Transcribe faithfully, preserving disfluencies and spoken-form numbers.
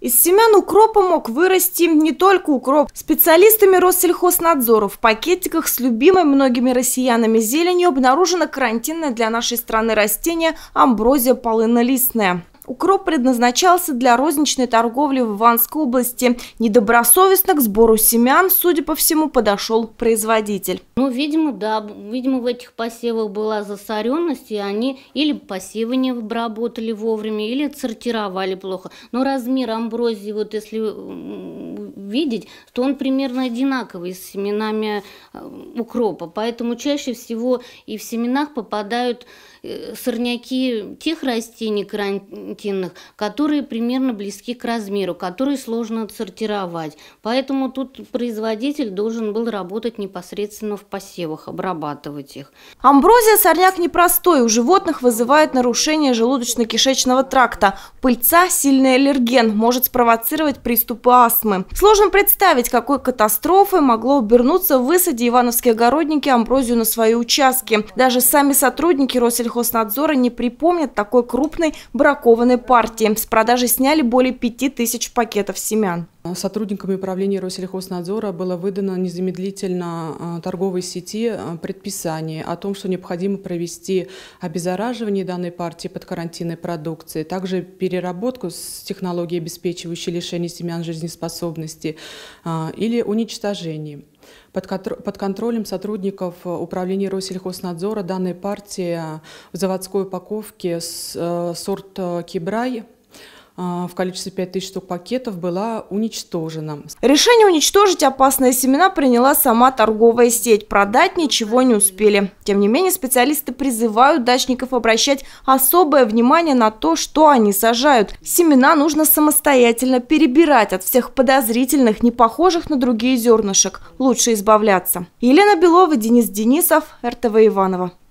Из семян укропа мог вырасти не только укроп. Специалистами Россельхознадзора в пакетиках с любимой многими россиянами зеленью обнаружено карантинное для нашей страны растение амброзия полынолистная. Укроп предназначался для розничной торговли в Иванской области. Недобросовестно к сбору семян, судя по всему, подошел производитель. Ну, видимо, да. Видимо, в этих посевах была засоренность, и они или посевы не обработали вовремя, или отсортировали плохо. Но размер амброзии, вот если видеть, то он примерно одинаковый с семенами укропа. Поэтому чаще всего и в семенах попадают сорняки тех растений карантинных, которые примерно близки к размеру, которые сложно отсортировать. Поэтому тут производитель должен был работать непосредственно в посевах, обрабатывать их. Амброзия сорняк непростой. У животных вызывает нарушение желудочно-кишечного тракта. Пыльца – сильный аллерген, может спровоцировать приступы астмы. Сложно представить, какой катастрофой могло обернуться в высаде ивановские огородники амброзию на свои участки. Даже сами сотрудники Россельхознадзора не припомнят такой крупной бракованной партии. С продажи сняли более пяти тысяч пакетов семян. Сотрудниками управления Россельхознадзора было выдано незамедлительно торговой сети предписание о том, что необходимо провести обеззараживание данной партии под карантинной продукции, также переработку с технологией, обеспечивающей лишение семян жизнеспособности, или уничтожение. Под контролем сотрудников управления Россельхознадзора данной партии в заводской упаковке сорт Кибрай в количестве пяти тысяч штук пакетов была уничтожена. Решение уничтожить опасные семена приняла сама торговая сеть. Продать ничего не успели. Тем не менее, специалисты призывают дачников обращать особое внимание на то, что они сажают. Семена нужно самостоятельно перебирать от всех подозрительных, не похожих на другие зернышек. Лучше избавляться. Елена Белова, Денис Денисов, эр тэ вэ Иваново.